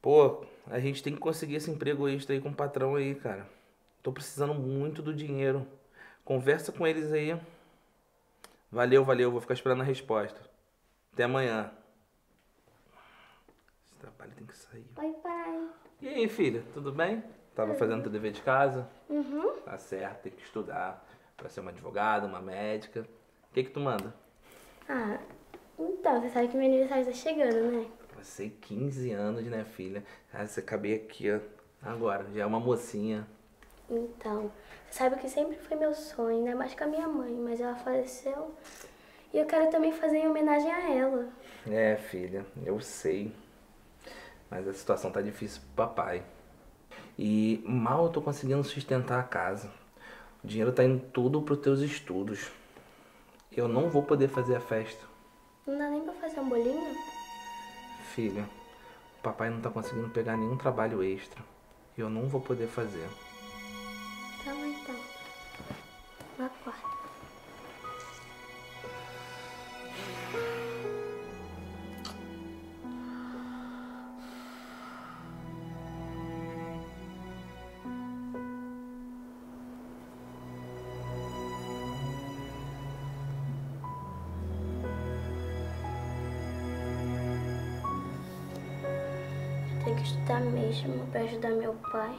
Pô, a gente tem que conseguir esse emprego extra aí com o patrão aí, cara. Tô precisando muito do dinheiro. Conversa com eles aí. Valeu, valeu. Vou ficar esperando a resposta. Até amanhã. Esse trabalho tem que sair. Oi, pai. E aí, filha, tudo bem? Tava fazendo teu dever de casa? Uhum. Tá certo, tem que estudar pra ser uma advogada, uma médica. O que tu manda? Ah, então, você sabe que meu aniversário tá chegando, né? Você 15 anos, né, filha? Ah, você acabei aqui, ó. Agora, já é uma mocinha. Então, você sabe que sempre foi meu sonho, ainda mais com a minha mãe, mas ela faleceu. E eu quero também fazer em homenagem a ela. É, filha, eu sei. Mas a situação tá difícil pro papai. E mal eu tô conseguindo sustentar a casa. O dinheiro tá indo tudo pros teus estudos. Eu não vou poder fazer a festa. Não dá nem pra fazer um bolinho? Filha, o papai não tá conseguindo pegar nenhum trabalho extra. E eu não vou poder fazer. Tá bom, então. No quarto. Tenho que estudar mesmo pra ajudar meu pai.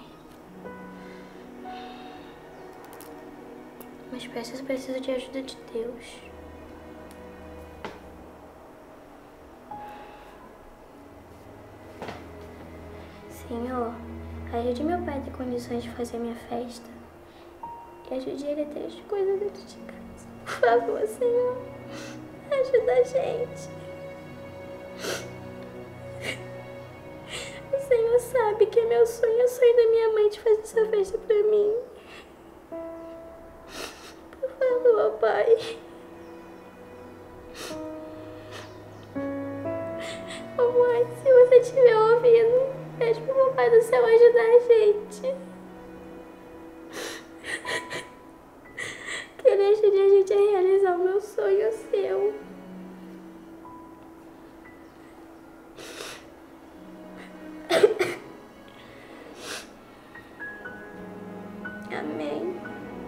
Mas pra isso eu preciso de ajuda de Deus. Senhor, ajude meu pai a ter condições de fazer minha festa. E ajude ele a ter as coisas dentro de casa. Por favor, Senhor, ajuda a gente. O Senhor sabe que é meu sonho, é o sonho da minha mãe de fazer essa festa pra mim. Por favor, Pai. Ô mãe, se você estiver ouvindo, pede pro meu Pai do céu ajudar a gente. Que ele ajude a gente a realizar o meu sonho, o seu. Amém.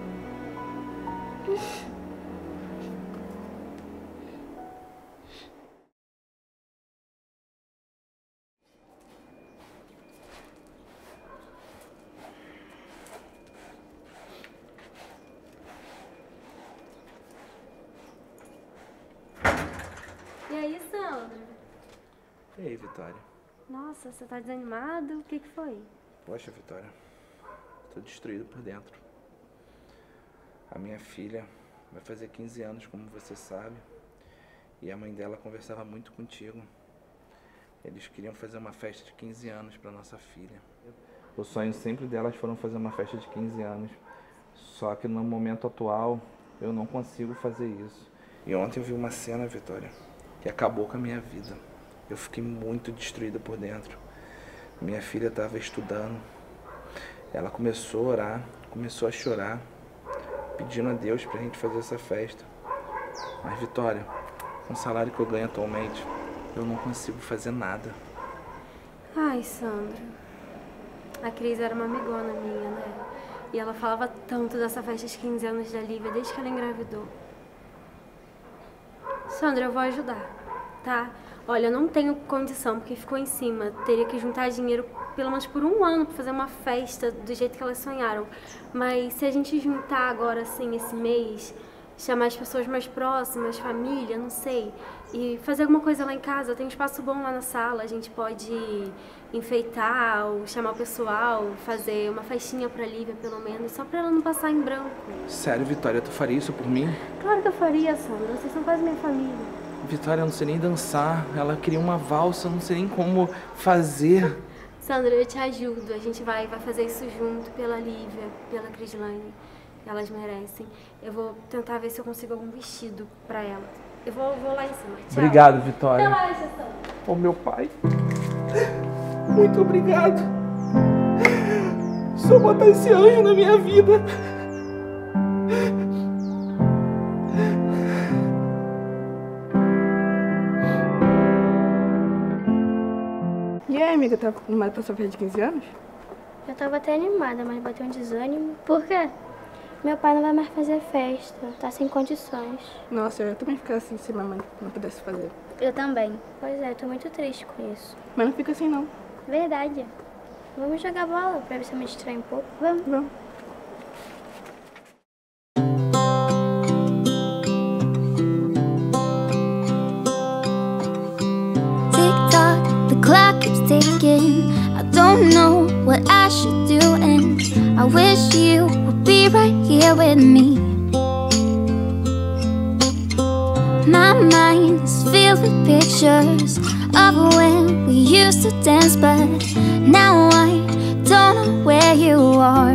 E aí, Sandra? E aí, Vitória? Nossa, você tá desanimado? O que que foi? Poxa, Vitória, tô destruído por dentro. A minha filha vai fazer 15 anos, como você sabe, e a mãe dela conversava muito contigo. Eles queriam fazer uma festa de 15 anos para nossa filha. O sonho sempre delas foram fazer uma festa de 15 anos. Só que no momento atual eu não consigo fazer isso. E ontem eu vi uma cena, Vitória, que acabou com a minha vida. Eu fiquei muito destruída por dentro. Minha filha estava estudando. Ela começou a orar, começou a chorar, pedindo a Deus pra gente fazer essa festa. Mas, Vitória, com o salário que eu ganho atualmente, eu não consigo fazer nada. Ai, Sandra. A Cris era uma amigona minha, né? E ela falava tanto dessa festa de 15 anos da Lívia desde que ela engravidou. Sandra, eu vou ajudar, tá? Olha, eu não tenho condição, porque ficou em cima. Teria que juntar dinheiro pelo menos por um ano pra fazer uma festa do jeito que elas sonharam. Mas se a gente juntar agora, assim, esse mês, chamar as pessoas mais próximas, família, não sei, e fazer alguma coisa lá em casa, tem um espaço bom lá na sala, a gente pode enfeitar ou chamar o pessoal, fazer uma festinha pra Lívia, pelo menos, só pra ela não passar em branco. Sério, Vitória, tu faria isso por mim? Claro que eu faria, Sandra. Vocês são quase minha família. Vitória, eu não sei nem dançar. Ela queria uma valsa, eu não sei nem como fazer. Sandra, eu te ajudo. A gente vai fazer isso junto pela Lívia, pela Crislane. Elas merecem. Eu vou tentar ver se eu consigo algum vestido pra ela. Eu vou lá em cima. Tchau. Obrigado, Vitória. Relaxa, Sandra. Ô, meu pai. Muito obrigado. Só botar esse anjo na minha vida. E aí, amiga, você tá animada pra sua festa de 15 anos? Eu tava até animada, mas bateu um desânimo. Por quê? Meu pai não vai mais fazer festa, tá sem condições. Nossa, eu também ficar assim se minha mãe não pudesse fazer. Eu também. Pois é, eu tô muito triste com isso. Mas não fica assim não. Verdade. Vamos jogar bola pra ver se eu me distrair um pouco. Vamos. Vamos. Tick-tock, the clock keeps ticking. I don't know what I should do, and I wish you would be right here with me. My mind is filled with pictures of when we used to dance, but now I don't know where you are.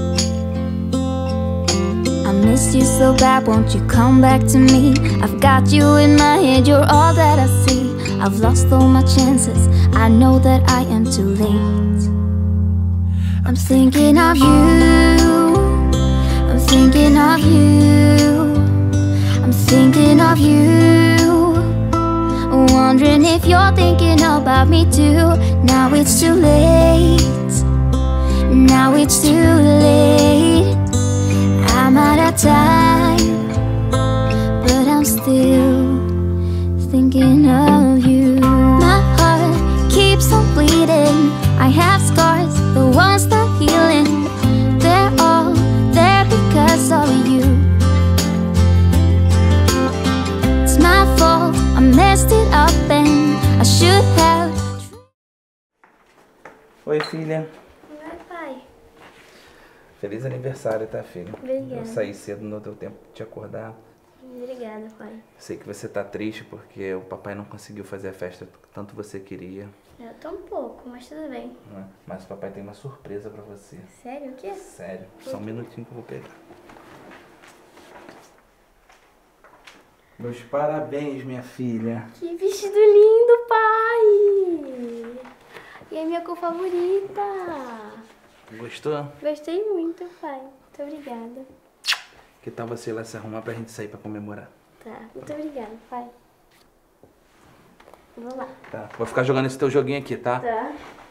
I miss you so bad, won't you come back to me? I've got you in my head, you're all that I see. I've lost all my chances, I know that I am too late. I'm thinking of you, I'm thinking of you, I'm thinking of you, wondering if you're thinking about me too. Now it's too late, now it's too late. I'm out of time, but I'm still thinking of you. My heart keeps on bleeding, I have scars, the ones not healing. They're all there because of you. It's my fault, I messed it up and I should have. Oi, filha. Oi, pai. Feliz aniversário, tá, filha? Obrigada. Eu saí cedo no teu tempo de te acordar. Obrigada, pai. Sei que você tá triste porque o papai não conseguiu fazer a festa que tanto você queria, Eu tô um pouco, mas tudo bem. né? Mas o papai tem uma surpresa pra você. Sério? O quê? Sério. Só um minutinho que eu vou pegar. Meus parabéns, minha filha. Que vestido lindo, pai! E a minha cor favorita. Gostou? Gostei muito, pai. Muito obrigada. Que tal você ir lá se arrumar pra gente sair pra comemorar? Tá, muito obrigada, pai. Vou lá. Tá. Vou ficar jogando esse teu joguinho aqui, tá? Tá.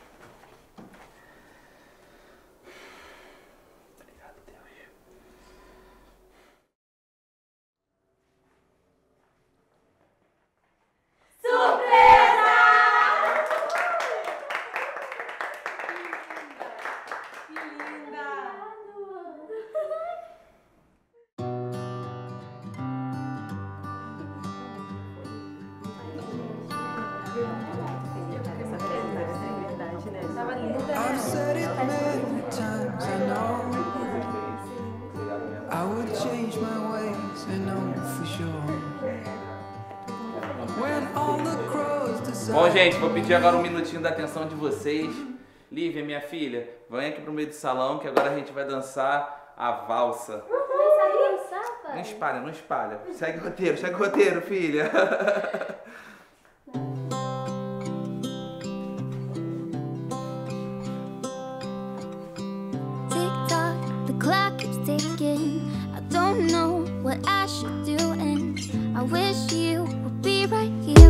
Obrigado, Deus. I've said it many times, I know I would change my ways, I know for sure. When all the crows Bom, decide. gente, vou pedir agora um minutinho da atenção de vocês. Lívia, minha filha, vem aqui pro meio do salão que agora a gente vai dançar a valsa. Você sabe dançar, pai? Não espalha, não espalha. Segue o roteiro, filha. Tick-tock, the clock keeps ticking. I don't know what I should do, and I wish you would be right here.